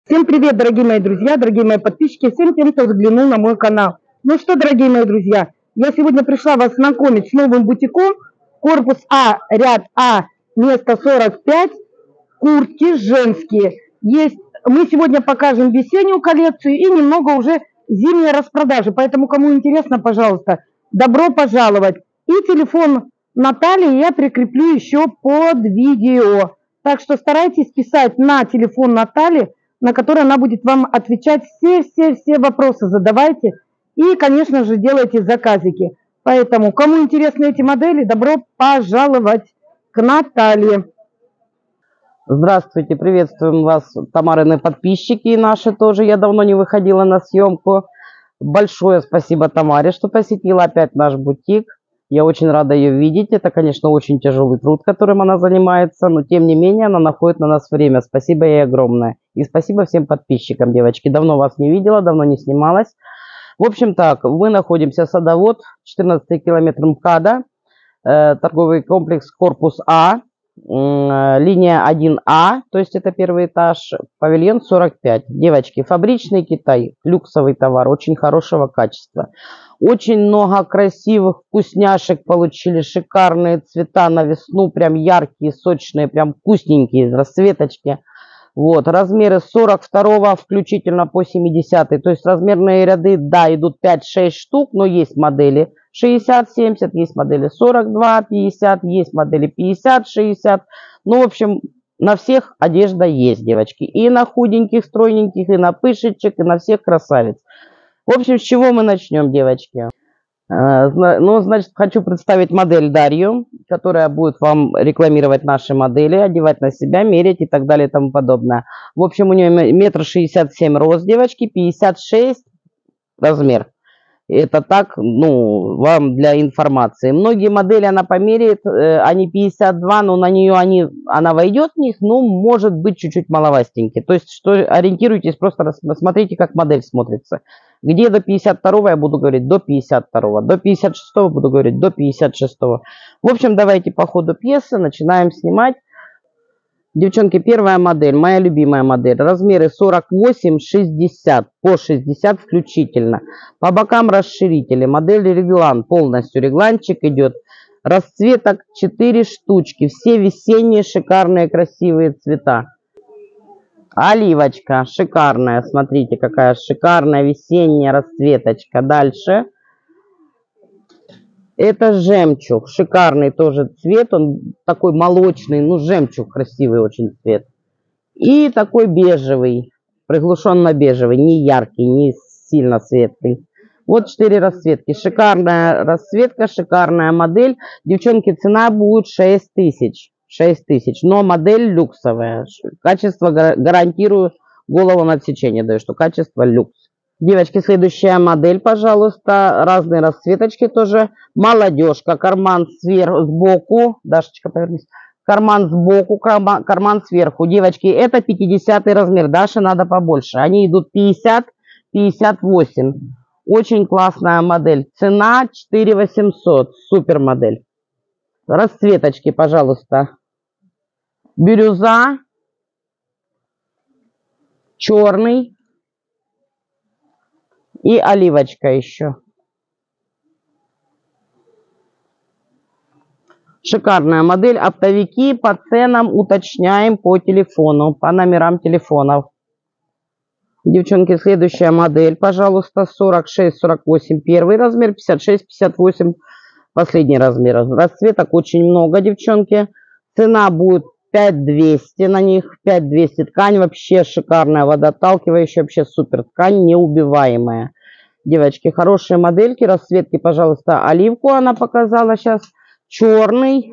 Всем привет, дорогие мои друзья, дорогие мои подписчики, всем тем, кто заглянул на мой канал. Ну что, дорогие мои друзья, я сегодня пришла вас знакомить с новым бутиком. Корпус А, ряд А, место 45, куртки женские. Мы сегодня покажем весеннюю коллекцию и немного уже зимние распродажи. Поэтому, кому интересно, пожалуйста, добро пожаловать. И телефон Натальи я прикреплю еще под видео. Так что старайтесь писать на телефон Натальи, на который она будет вам отвечать, все вопросы задавайте. И, конечно же, делайте заказики. Поэтому, кому интересны эти модели, добро пожаловать к Наталье. Здравствуйте, приветствуем вас, Тамарины подписчики и наши тоже. Я давно не выходила на съемку. Большое спасибо Тамаре, что посетила опять наш бутик. Я очень рада ее видеть. Это, конечно, очень тяжелый труд, которым она занимается, но тем не менее она находит на нас время. Спасибо ей огромное. И спасибо всем подписчикам, девочки. Давно вас не видела, давно не снималась. В общем так, мы находимся Садовод, 14 километр МКАДа, торговый комплекс корпус А, линия 1А, то есть это первый этаж, павильон 45. Девочки, фабричный Китай, люксовый товар, очень хорошего качества. Очень много красивых вкусняшек получили, шикарные цвета на весну, прям яркие, сочные, прям вкусненькие, расцветочки. Вот, размеры 42 включительно по 70, то есть размерные ряды, да, идут 5-6 штук, но есть модели 60-70, есть модели 42-50, есть модели 50-60, ну, в общем, на всех одежда есть, девочки, и на худеньких, стройненьких, и на пышечек, и на всех красавиц. В общем, с чего мы начнем, девочки? Ну, значит, хочу представить модель Дарью, которая будет вам рекламировать наши модели, одевать на себя, мерять и так далее и тому подобное. В общем, у нее 1,67 м рост, девочки, 56 размер. Это так, ну, вам для информации. Многие модели она померяет, они 52, но на нее она войдет в них, ну, может быть, чуть-чуть маловастенькие. То есть, что ориентируйтесь, просто смотрите, как модель смотрится. Где до 52 я буду говорить до 52, до 56 буду говорить до 56. В общем, давайте по ходу пьесы начинаем снимать. Девчонки, первая модель, моя любимая модель. Размеры 48-60, по 60 включительно. По бокам расширители. Модель реглан, полностью регланчик идет. Расцветок 4 штучки. Все весенние, шикарные, красивые цвета. Оливочка, шикарная. Смотрите, какая шикарная весенняя расцветочка. Дальше. Это жемчуг, шикарный тоже цвет, он такой молочный, ну жемчуг красивый очень цвет. И такой бежевый, приглушенно-бежевый, не яркий, не сильно светлый. Вот 4 расцветки, шикарная расцветка, шикарная модель. Девчонки, цена будет 6 тысяч, но модель люксовая. Качество гарантирую, голову на отсечение даю, что качество люкс. Девочки, следующая модель, пожалуйста. Разные расцветочки тоже. Молодежка, карман сбоку. Дашечка, повернись. Карман сбоку, карман сверху. Девочки, это 50 размер. Даше надо побольше. Они идут 50-58. Очень классная модель. Цена 4800. Супер модель. Расцветочки, пожалуйста. Бирюза. Черный. И оливочка еще. Шикарная модель. Оптовики по ценам уточняем по телефону, по номерам телефонов. Девчонки, следующая модель, пожалуйста. 46-48 первый размер, 56-58 последний размер. Расцветок очень много, девчонки. Цена будет 5200 на них, 5200. Ткань вообще шикарная, водоотталкивающая, вообще супер ткань, неубиваемая. Девочки, хорошие модельки, расцветки, пожалуйста, оливку она показала сейчас, черный,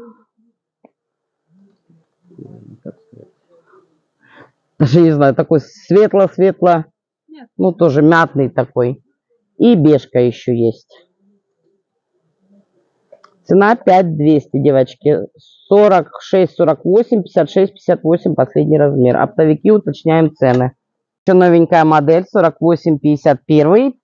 даже не знаю, такой светло-светло, ну тоже мятный такой, и бежка еще есть. Цена 5200, девочки. 46, 48, 56, 58 последний размер. Оптовики уточняем цены. Еще новенькая модель 48, 51,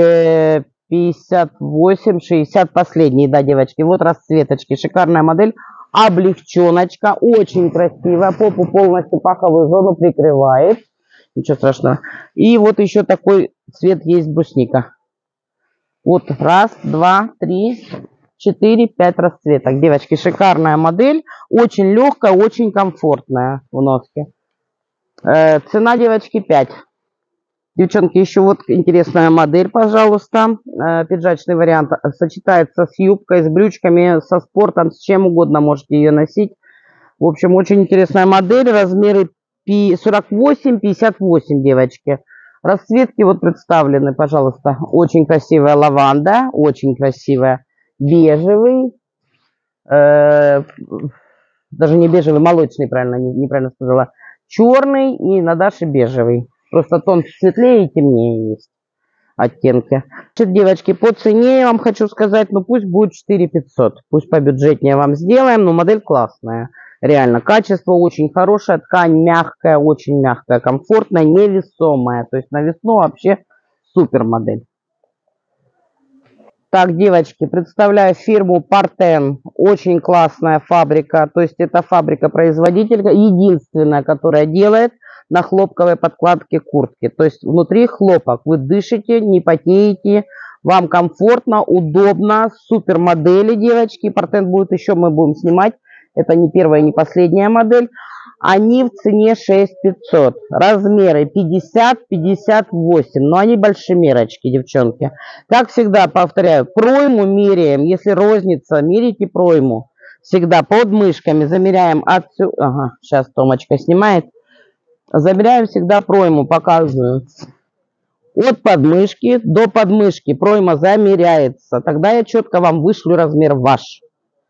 58, 60 последний, да, девочки. Вот расцветочки. Шикарная модель. Облегченочка. Очень красивая. Попу полностью паховую зону прикрывает. Ничего страшного. И вот еще такой цвет есть брусника. Вот раз, два, три, 4-5 расцветок. Девочки, шикарная модель. Очень легкая, очень комфортная в носке. Цена, девочки, 5. Девчонки, еще вот интересная модель, пожалуйста. Пиджачный вариант. Сочетается с юбкой, с брючками, со спортом, с чем угодно можете ее носить. В общем, очень интересная модель. Размеры 48-58, девочки. Расцветки вот представлены, пожалуйста. Очень красивая лаванда, очень красивая. Бежевый. Даже не бежевый, молочный, правильно, неправильно сказала. Черный и на Даше бежевый. Просто тон светлее и темнее есть оттенки. Значит, девочки, по цене я вам хочу сказать, ну пусть будет 4500. Пусть побюджетнее вам сделаем, но модель классная. Реально, качество очень хорошее, ткань мягкая, очень мягкая, комфортная, невесомая. То есть на весну вообще супер модель. Так, девочки, представляю фирму Parthen. Очень классная фабрика. То есть это фабрика-производитель, единственная, которая делает на хлопковой подкладке куртки. То есть внутри хлопок. Вы дышите, не потеете. Вам комфортно, удобно. Супер модели, девочки. Parthen будет еще, мы будем снимать. Это не первая, не последняя модель. Они в цене 6500. Размеры 50-58. Но они большемерочки, девчонки. Как всегда, повторяю, пройму меряем. Если розница, мерите пройму. Всегда под мышками замеряем отсюда. Ага, сейчас Томочка снимает. Замеряем всегда пройму, показываю. От подмышки до подмышки пройма замеряется. Тогда я четко вам вышлю размер ваш.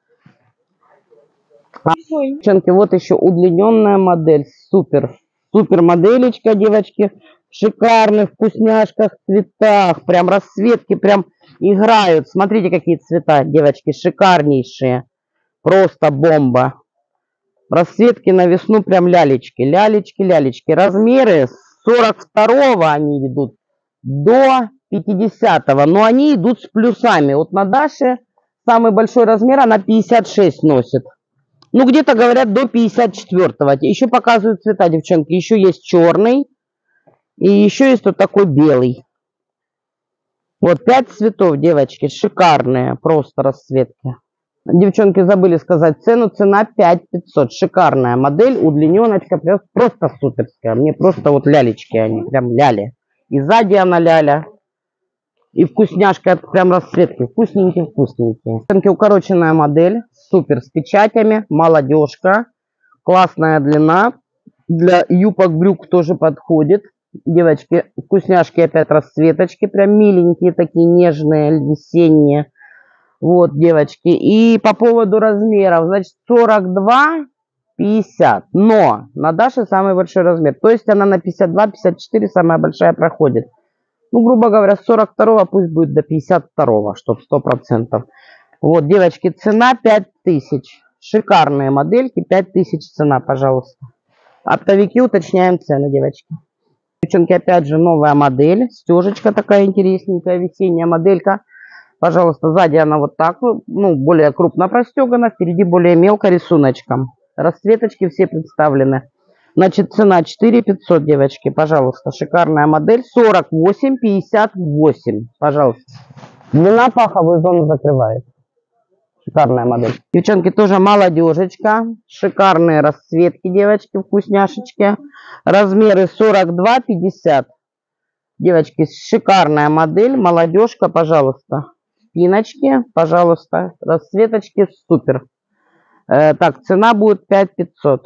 Девчонки, вот еще удлиненная модель. Супер. Супер моделечка, девочки. В шикарных вкусняшках, цветах. Прям расцветки прям играют. Смотрите, какие цвета, девочки. Шикарнейшие. Просто бомба. Расцветки на весну прям лялечки. Лялечки, лялечки. Размеры с 42-го они идут до 50-го. Но они идут с плюсами. Вот на Даше самый большой размер она 56 носит. Ну, где-то говорят до 54-го. Еще показывают цвета, девчонки. Еще есть черный. И еще есть вот такой белый. Вот 5 цветов, девочки. Шикарные просто расцветки. Девчонки забыли сказать цену. Цена 5500. Шикарная модель. Удлиненочка. Просто суперская. Мне просто вот лялечки они. Прям ляли. И сзади она ляля. И вкусняшка, прям расцветки. Вкусненькие, вкусненькие. Укороченная модель. Супер, с печатями. Молодежка. Классная длина. Для юбок, брюк тоже подходит. Девочки, вкусняшки опять расцветочки. Прям миленькие, такие нежные, весенние. Вот, девочки. И по поводу размеров. Значит, 42, 50. Но на Даше самый большой размер. То есть она на 52, 54 самая большая проходит. Ну, грубо говоря, с 42-го пусть будет до 52-го, чтобы 100%. Вот, девочки, цена 5000. Шикарные модельки, 5000 цена, пожалуйста. Оптовики, уточняем цены, девочки. Девчонки, опять же, новая модель. Стежечка такая интересненькая, весенняя моделька. Пожалуйста, сзади она вот так, ну, более крупно простегана, впереди более мелко рисуночком. Расцветочки все представлены. Значит, цена 4500, девочки, пожалуйста. Шикарная модель. 48-58, пожалуйста. Длина паховую зону закрывает. Шикарная модель. Девчонки, тоже молодежечка. Шикарные расцветки, девочки, вкусняшечки. Размеры 42-50. Девочки, шикарная модель. Молодежка, пожалуйста. Спиночки, пожалуйста. Расцветочки, супер. Так, цена будет 5500.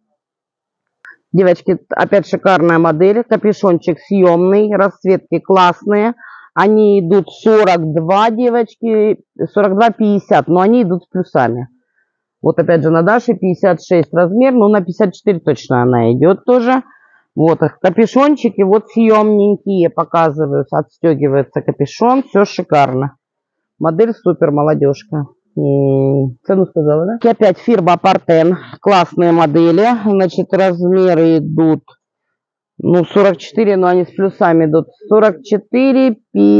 Девочки, опять шикарная модель. Капюшончик съемный. Расцветки классные. Они идут 42, девочки. 42-50. Но они идут с плюсами. Вот опять же на Даше 56 размер. Ну на 54 точно она идет тоже. Вот их капюшончики. Вот съемненькие. Показываю. Отстегивается капюшон. Все шикарно. Модель супер, молодежка. Цену сказала, да? И опять фирма Parthen. Классные модели. Значит, размеры идут, ну, 44, но они с плюсами идут. 44,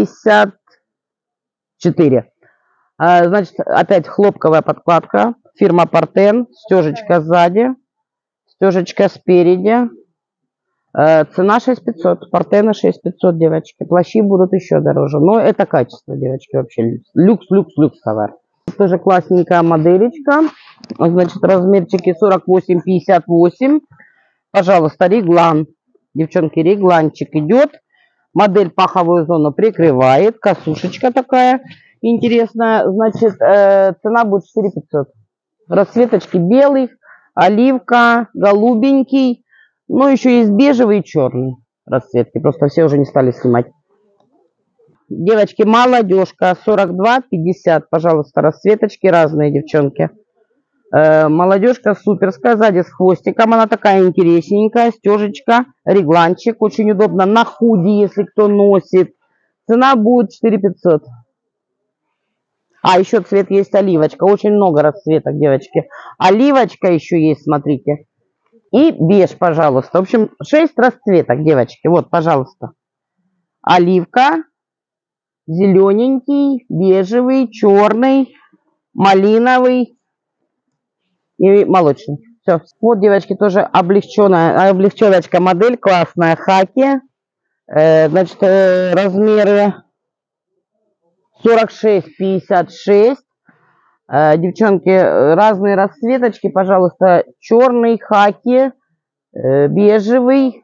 54. Значит, опять хлопковая подкладка. Фирма Parthen. Стежечка сзади. Стежечка спереди. Цена 6500, портены 6500, девочки. Плащи будут еще дороже. Но это качество, девочки, вообще люкс, люкс, люкс товар. Тоже классненькая моделечка. Значит, размерчики 48-58. Пожалуйста, реглан. Девчонки, регланчик идет. Модель паховую зону прикрывает. Косушечка такая интересная. Значит, цена будет 4500. Расцветочки белый, оливка, голубенький. Ну, еще есть бежевый и черный расцветки. Просто все уже не стали снимать. Девочки, молодежка, 42-50. Пожалуйста, расцветочки разные, девчонки. Молодежка суперская, сзади с хвостиком. Она такая интересненькая, стежечка, регланчик. Очень удобно на худи, если кто носит. Цена будет 4500. А, еще цвет есть оливочка. Очень много расцветок, девочки. Оливочка еще есть, смотрите. И беж, пожалуйста. В общем, 6 расцветок, девочки. Вот, пожалуйста. Оливка, зелененький, бежевый, черный, малиновый и молочный. Все. Вот, девочки, тоже облегченная модель. Классная. Хаки. Значит, размеры 46-56. Девчонки, разные расцветочки, пожалуйста. Черный, хаки, бежевый,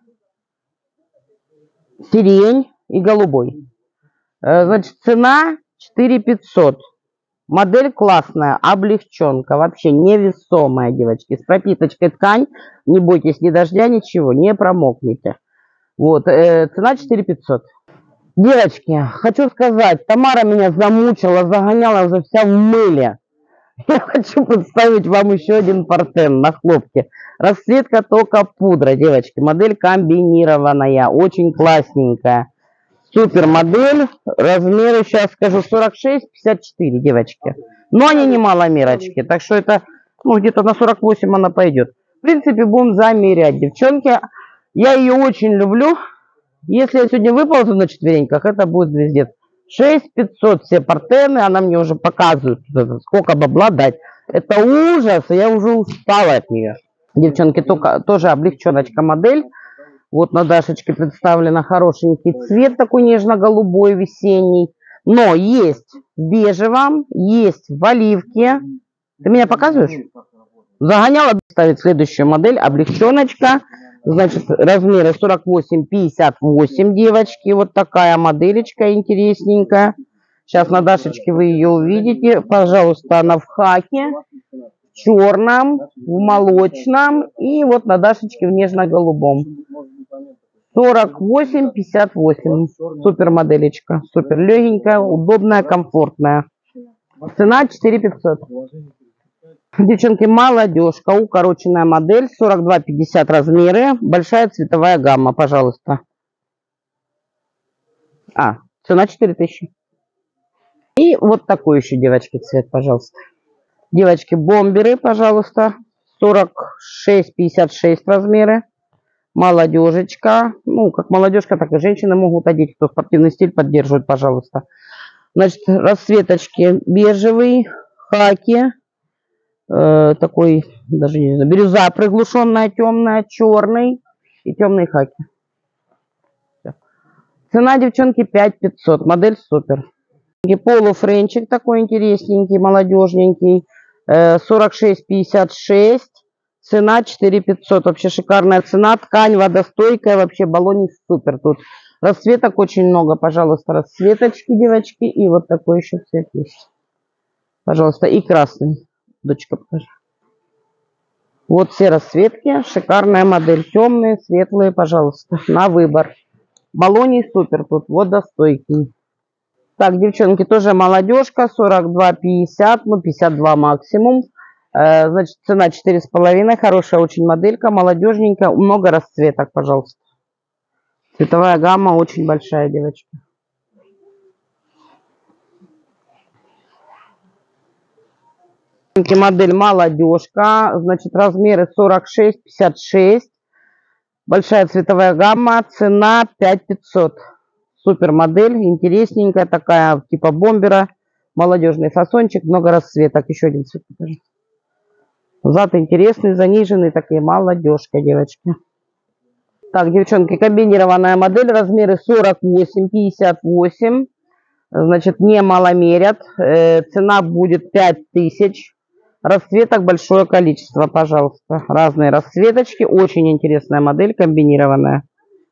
сирень и голубой. Значит, цена 4500. Модель классная, облегченка, вообще невесомая, девочки. С пропиточкой ткань, не бойтесь ни дождя, ничего, не промокнете. Вот, цена 4500. Девочки, хочу сказать, Тамара меня замучила, загоняла уже вся в мыле. Я хочу представить вам еще один портен на хлопке. Расцветка только пудра, девочки. Модель комбинированная, очень классненькая. Супер модель. Размеры, сейчас скажу, 46-54, девочки. Но они не маломерочки. Так что это, ну, где-то на 48 она пойдет. В принципе, будем замерять, девчонки. Я ее очень люблю. Если я сегодня выползу на четвереньках, это будет звездец. 6500 все портены. Она мне уже показывает, сколько бабла дать. Это ужас. Я уже устала от нее. Девчонки, тоже облегченочка модель. Вот на Дашечке представлена хорошенький цвет, такой нежно-голубой, весенний. Но есть в бежевом, есть в оливке. Ты меня показываешь? Загоняла ставить следующую модель, облегченочка. Значит, размеры 48-58, девочки. Вот такая моделечка интересненькая. Сейчас на Дашечке вы ее увидите. Пожалуйста, она в хаке, в черном, в молочном и вот на Дашечке в нежно-голубом. 48-58. Супер моделечка. Супер легенькая, удобная, комфортная. Цена 4500. Девчонки, молодежка. Укороченная модель. 42-50 размеры. Большая цветовая гамма, пожалуйста. Цена 4000. И вот такой еще, девочки, цвет, пожалуйста. Девочки, бомберы, пожалуйста. 46-56 размеры. Молодежечка. Ну, как молодежка, так и женщины могут одеть. Кто спортивный стиль поддерживает, пожалуйста. Значит, расцветочки бежевый, хаки. Такой, даже не знаю, бирюза приглушенная, темная, черный и темный хаки. Цена, девчонки, 5500. Модель супер. Полуфренчик такой интересненький, молодежненький. 46-56. Цена 4500. Вообще шикарная цена. Ткань водостойкая. Вообще баллоник супер. Тут расцветок очень много. Пожалуйста, расцветочки, девочки. И вот такой еще цвет есть. Пожалуйста. И красный. Дочка, покажи. Вот все расцветки. Шикарная модель. Темные, светлые, пожалуйста. На выбор. Баллоник супер тут. Водостойкий. Так, девчонки, тоже молодежка. 42-50. Ну, 52 максимум. Значит, цена 4,5. Хорошая очень моделька. Молодежненькая. Много расцветок, пожалуйста. Цветовая гамма очень большая, девочки. Модель молодежка. Значит, размеры 46-56. Большая цветовая гамма. Цена 5500. Супер модель. Интересненькая такая. Типа бомбера. Молодежный фасончик. Много расцветок. Еще один цвет покажи. Зад интересный, заниженный. Такие молодежка, девочки. Так, девчонки, комбинированная модель, размеры 48-58. Значит, не маломерят. Цена будет 5000. Расцветок большое количество, пожалуйста. Разные расцветочки. Очень интересная модель, комбинированная.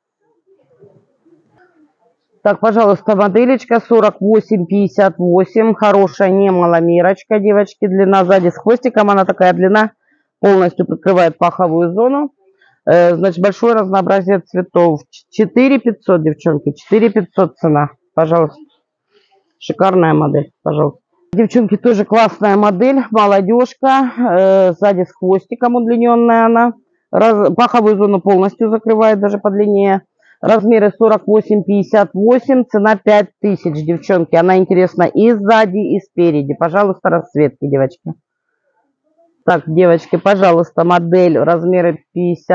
Так, пожалуйста, моделечка 48-58. Хорошая, не маломерочка, девочки. Длина сзади с хвостиком. Она такая длина. Полностью прикрывает паховую зону. Значит, большое разнообразие цветов. 4500, девчонки. 4500 цена. Пожалуйста. Шикарная модель, пожалуйста. Девчонки, тоже классная модель. Молодежка. Сзади с хвостиком удлиненная она. Паховую зону полностью закрывает, даже подлиннее. Размеры 48-58. Цена 5000, девчонки. Она интересна и сзади, и спереди. Пожалуйста, расцветки, девочки. Так, девочки, пожалуйста, модель размеры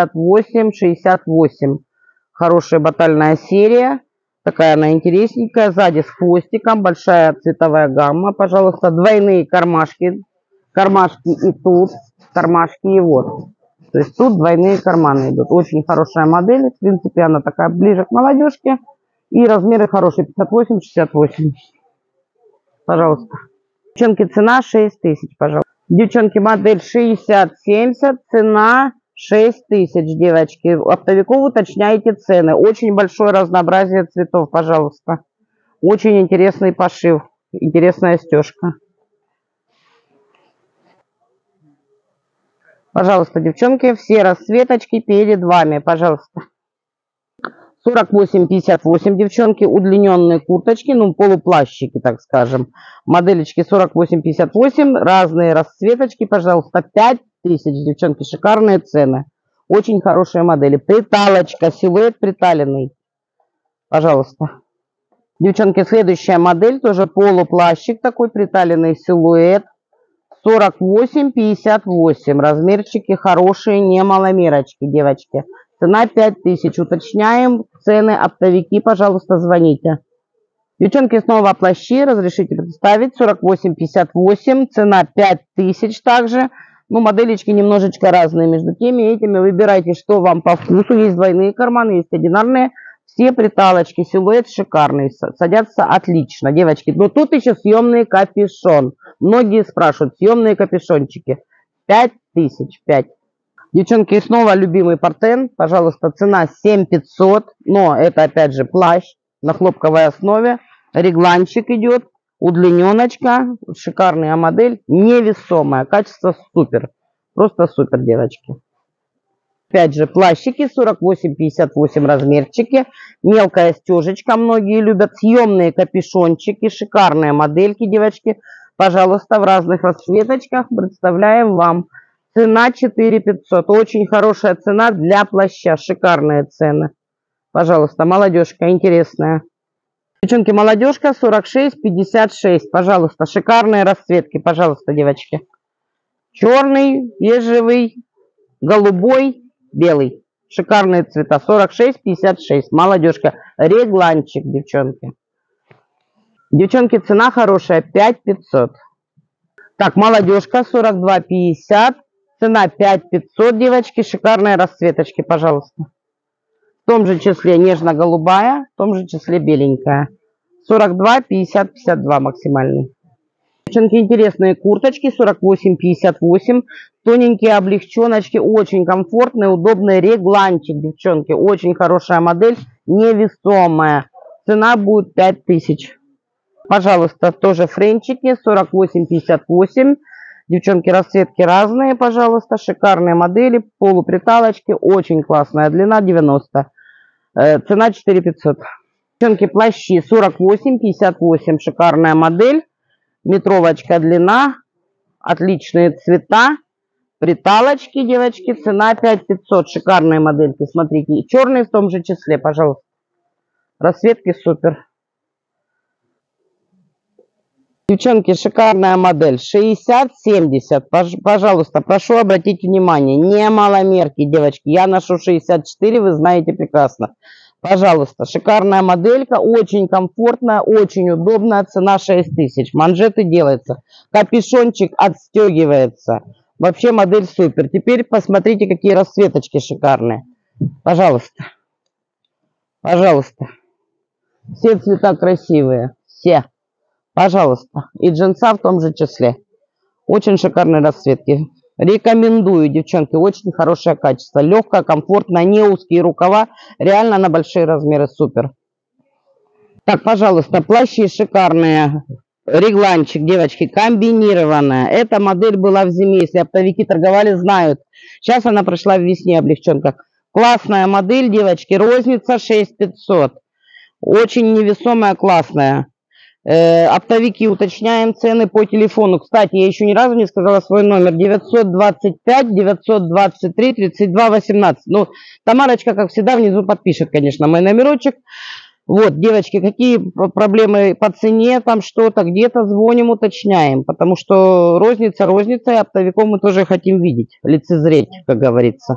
58-68. Хорошая батальная серия. Такая она интересненькая. Сзади с хвостиком. Большая цветовая гамма. Пожалуйста, двойные кармашки. Кармашки и тут. Кармашки и вот. То есть тут двойные карманы идут. Очень хорошая модель. В принципе, она такая ближе к молодежке. И размеры хорошие. 58-68. Пожалуйста. Девчонки, цена 6000, пожалуйста. Девчонки, модель 60-70. Цена 6000, девочки. Оптовиков уточняйте цены. Очень большое разнообразие цветов, пожалуйста. Очень интересный пошив. Интересная стежка. Пожалуйста, девчонки, все расцветочки перед вами, пожалуйста. 48-58, девчонки, удлиненные курточки, ну, полуплащики, так скажем. Моделечки 48-58, разные расцветочки, пожалуйста, 5000, девчонки, шикарные цены. Очень хорошие модели. Приталочка, силуэт приталенный. Пожалуйста. Девчонки, следующая модель, тоже полуплащик такой, приталенный силуэт. 48-58, размерчики хорошие, не маломерочки, девочки. Цена 5000, уточняем цены, оптовики, пожалуйста, звоните. Девчонки, снова плащи, разрешите представить, 48-58, цена 5000 также. Ну, моделечки немножечко разные между теми и этими, выбирайте, что вам по вкусу. Есть двойные карманы, есть одинарные. Все приталочки, силуэт шикарный, садятся отлично, девочки. Но тут еще съемный капюшон. Многие спрашивают, съемные капюшончики. 5000, 5. Девчонки, снова любимый Партен. Пожалуйста, цена 7500. Но это опять же плащ на хлопковой основе. Регланчик идет. Удлиненочка. Шикарная модель. Невесомая. Качество супер. Просто супер, девочки. Опять же, плащики 48-58 размерчики. Мелкая стежечка. Многие любят. Съемные капюшончики. Шикарные модельки, девочки. Пожалуйста, в разных расцветочках представляем вам. Цена 4500. Очень хорошая цена для плаща. Шикарные цены. Пожалуйста, молодежка интересная. Девчонки, молодежка 46-56. Пожалуйста, шикарные расцветки. Пожалуйста, девочки. Черный, бежевый, голубой, белый. Шикарные цвета. 46-56. Молодежка. Регланчик, девчонки. Девчонки, цена хорошая. 5500. Так, молодежка 42-50. Цена 5500, девочки. Шикарные расцветочки, пожалуйста. В том же числе нежно-голубая, в том же числе беленькая. 42, 50, 52 максимальный. Девчонки, интересные курточки 48-58. Тоненькие облегченочки, очень комфортные, удобный регланчик, девчонки. Очень хорошая модель, невесомая. Цена будет 5000. Пожалуйста, тоже френчики 48-58. Девчонки, расцветки разные, пожалуйста. Шикарные модели, полуприталочки. Очень классная длина 90. Цена 4500. Девчонки, плащи 48-58. Шикарная модель. Метровочка длина. Отличные цвета. Приталочки, девочки. Цена 5500. Шикарные модельки. Смотрите. И черные в том же числе, пожалуйста. Расцветки супер. Девчонки, шикарная модель. 60-70. Пожалуйста, прошу обратить внимание. Не маломерки, девочки. Я ношу 64, вы знаете прекрасно. Пожалуйста, шикарная моделька. Очень комфортная, очень удобная. Цена 6000. Манжеты делаются. Капюшончик отстегивается. Вообще модель супер. Теперь посмотрите, какие расцветочки шикарные. Пожалуйста. Пожалуйста. Все цвета красивые. Все. Пожалуйста. И джинса в том же числе. Очень шикарные расцветки. Рекомендую, девчонки. Очень хорошее качество. Легкое, комфортно, не узкие рукава. Реально на большие размеры супер. Так, пожалуйста, плащи шикарные. Регланчик, девочки, комбинированная. Эта модель была в зиме. Если оптовики торговали, знают. Сейчас она пришла в весне, облегченка. Классная модель, девочки. Розница 6500. Очень невесомая, классная. Оптовики, уточняем цены по телефону. Кстати, я еще ни разу не сказала свой номер. 925 923 32 18. Ну, Тамарочка, как всегда, внизу подпишет, конечно, мой номерочек. Вот, девочки, какие проблемы по цене, там что-то, где-то звоним, уточняем. Потому что розница, и оптовиков мы тоже хотим видеть, лицезреть, как говорится.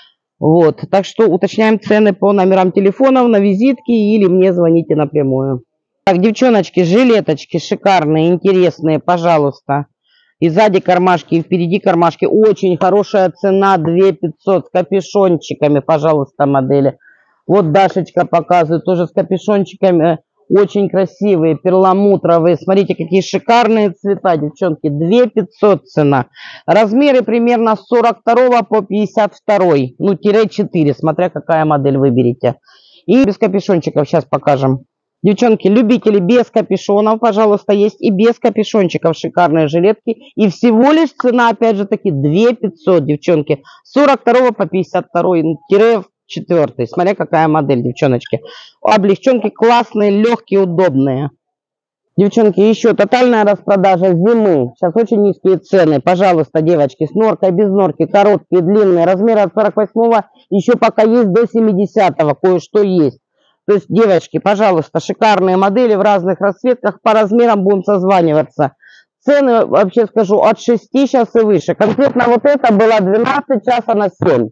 Вот, так что уточняем цены по номерам телефонов на визитки или мне звоните напрямую. Так, девчоночки, жилеточки шикарные, интересные, пожалуйста. И сзади кармашки, и впереди кармашки. Очень хорошая цена, 2500 с капюшончиками, пожалуйста, модели. Вот Дашечка показывает, тоже с капюшончиками. Очень красивые, перламутровые. Смотрите, какие шикарные цвета, девчонки. 2500 цена. Размеры примерно с 42 по 52. Ну, тире 4, смотря какая модель выберете. И без капюшончиков сейчас покажем. Девчонки, любители без капюшонов, пожалуйста, есть и без капюшончиков шикарные жилетки. И всего лишь цена, опять же таки, 2500, девчонки. С 42 по 52, тире 4. Смотря какая модель, девчоночки. Облегченки классные, легкие, удобные. Девчонки, еще тотальная распродажа зимы. Сейчас очень низкие цены. Пожалуйста, девочки, с норкой, без норки, короткие, длинные. Размеры от 48 еще пока есть до 70-го. Кое-что есть. То есть, девочки, пожалуйста, шикарные модели в разных расцветках. По размерам будем созваниваться. Цены, вообще скажу, от 6 сейчас и выше. Конкретно вот это было 12, сейчас она 7.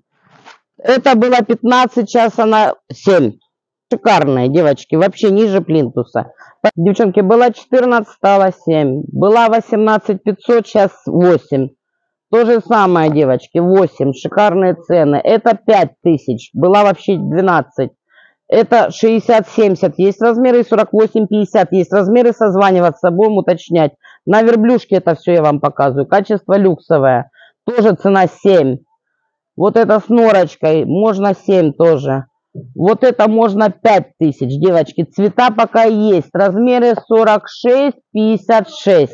Это было 15, сейчас она 7. Шикарные, девочки, вообще ниже плинтуса. Девчонки, была 14, стала 7. Была 18 500, сейчас 8. То же самое, девочки, 8. Шикарные цены. Это 5000. Была вообще 12. Это 60-70, есть размеры, 48-50, есть размеры, созваниваться, будем уточнять. На верблюшке это все я вам показываю. Качество люксовое. Тоже цена 7. Вот это с норочкой, можно 7 тоже. Вот это можно 5000, девочки. Цвета пока есть. Размеры 46-56.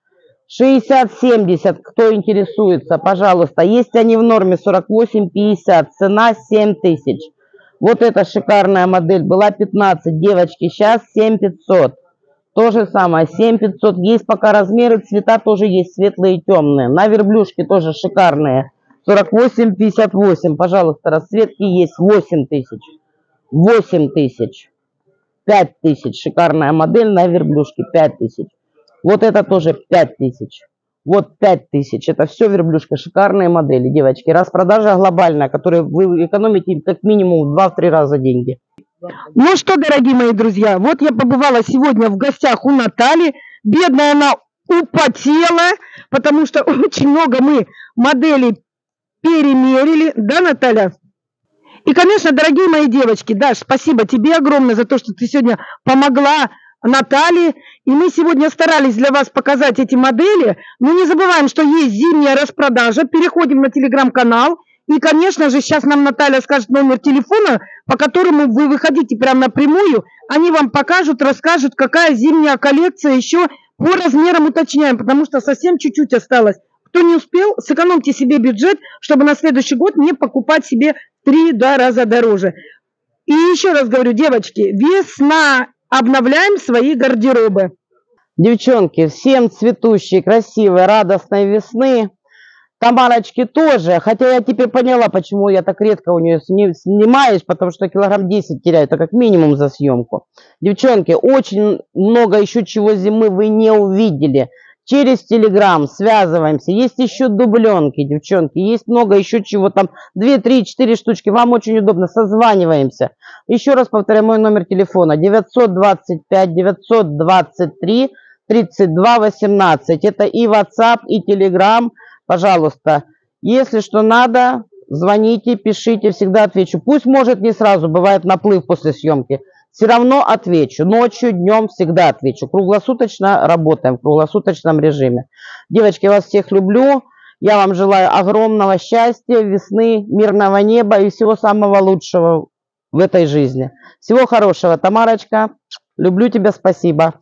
60-70, кто интересуется, пожалуйста. Есть они в норме 48-50, цена 7000. Вот эта шикарная модель была 15, девочки, сейчас 7500. То же самое, 7500. Есть пока размеры, цвета тоже есть светлые и темные. На верблюшке тоже шикарные. 48-58, пожалуйста, расцветки есть 8000. 8000. 5000. Шикарная модель на верблюшке 5000. Вот это тоже 5000. Вот 5000. Это все верблюшка. Шикарные модели, девочки. Распродажа глобальная, которую вы экономите как минимум в 2-3 раза деньги. Ну что, дорогие мои друзья, вот я побывала сегодня в гостях у Натальи. Бедная она употела, потому что очень много мы моделей перемерили. Да, Наталья? И, конечно, дорогие мои девочки, Даш, спасибо тебе огромное за то, что ты сегодня помогла Наталье. И мы сегодня старались для вас показать эти модели. Но не забываем, что есть зимняя распродажа. Переходим на телеграм-канал. И, конечно же, сейчас нам Наталья скажет номер телефона, по которому вы выходите прямо напрямую. Они вам покажут, расскажут, какая зимняя коллекция еще по размерам уточняем, потому что совсем чуть-чуть осталось. Кто не успел, сэкономьте себе бюджет, чтобы на следующий год не покупать себе 3 раза дороже. И еще раз говорю, девочки, весна, обновляем свои гардеробы. Девчонки, всем цветущей, красивой, радостной весны. Тамарочки тоже, хотя я теперь поняла, почему я так редко у нее снимаюсь, потому что килограмм 10 теряю, это как минимум за съемку. Девчонки, очень много еще чего зимы вы не увидели. Через Телеграм связываемся. Есть еще дубленки, девчонки. Есть много еще чего там. 2, 3, 4 штучки. Вам очень удобно. Созваниваемся. Еще раз повторяю мой номер телефона. 925 923 32 18. Это и WhatsApp, и Telegram. Пожалуйста. Если что надо, звоните, пишите, всегда отвечу. Пусть, может, не сразу, бывает наплыв после съемки. Все равно отвечу. Ночью, днем всегда отвечу. Круглосуточно работаем, в круглосуточном режиме. Девочки, я вас всех люблю. Я вам желаю огромного счастья, весны, мирного неба и всего самого лучшего в этой жизни. Всего хорошего, Тамарочка. Люблю тебя, спасибо.